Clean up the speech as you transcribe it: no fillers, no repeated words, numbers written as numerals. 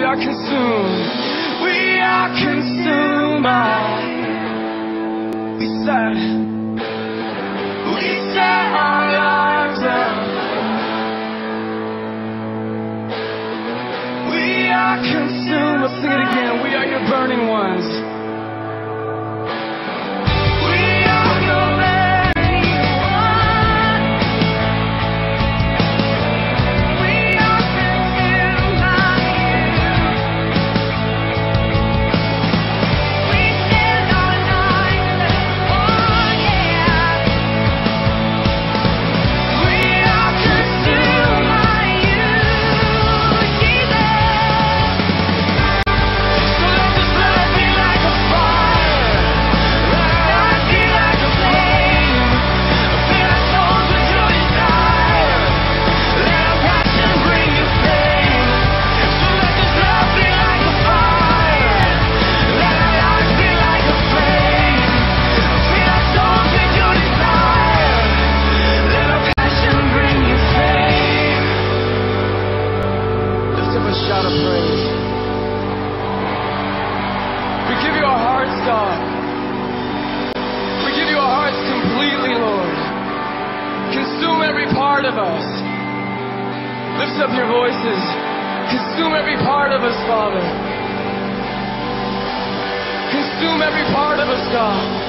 are consumed. We are consumed by. We set our lives on. We are consumed. Let's sing it again. We are your burning ones. Shout of praise. We give you our hearts, God. We give you our hearts completely, Lord. Consume every part of us. Lift up your voices. Consume every part of us, Father. Consume every part of us, God.